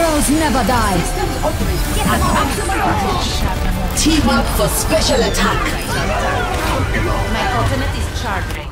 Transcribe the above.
Heroes never die. Team up for special attack. My coconut is charged.